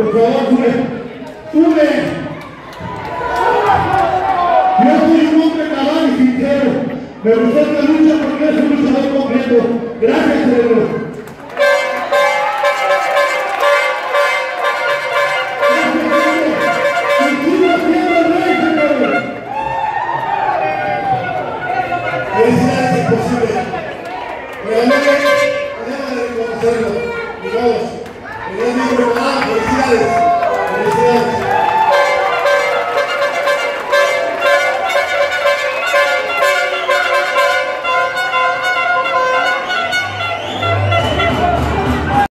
Por favor, sube. ¡Sube! Yo soy un hombre cabal y sincero. Me gustó esta lucha porque es un luchador completo. Gracias, cerebro.